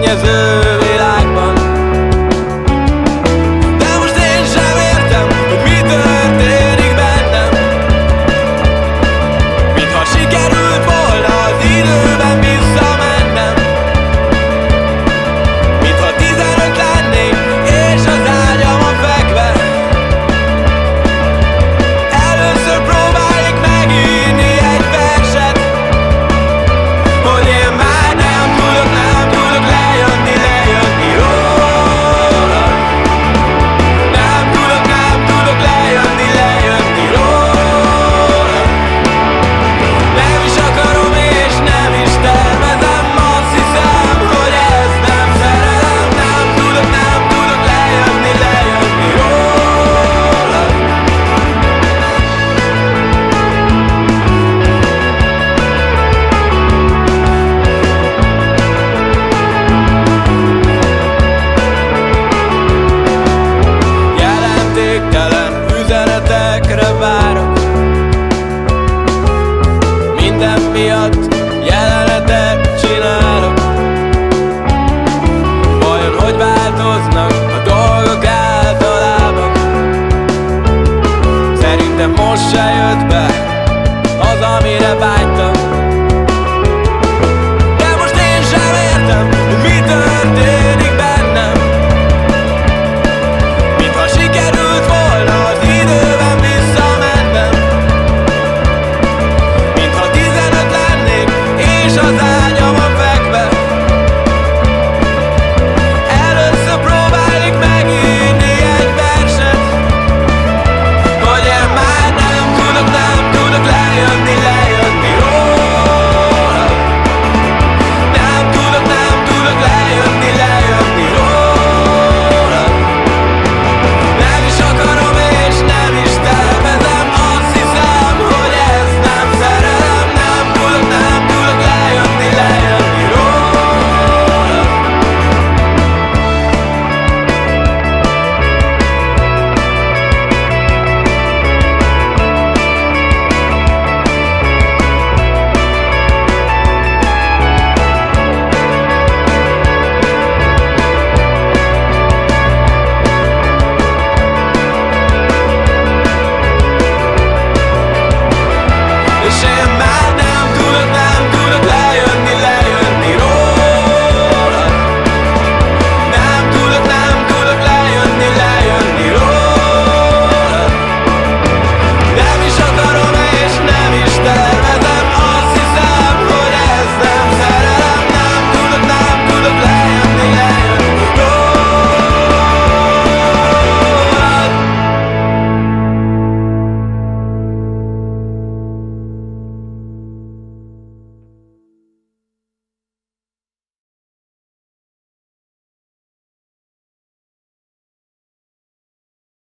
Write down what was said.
szennyező világban. De most én sem értem, hogy mi történik bennem. Mintha sikerült volna az időben visszamennem. Mintha 15 lennék, és az ágyamon fekve először próbáljuk megírni egy verset, hogy én már nem tudok lejönni róla. Nem tudok lejönni róla. Nem is akarom és nem is tervezem, azt hiszem, hogy ez nem szerelem. Nem tudok lejönni róla. Jelentéktelen üzenetekre várok, minden miatt jelenetet csinálok. Vajon hogy változnak a dolgok általában? Szerintem most se jött be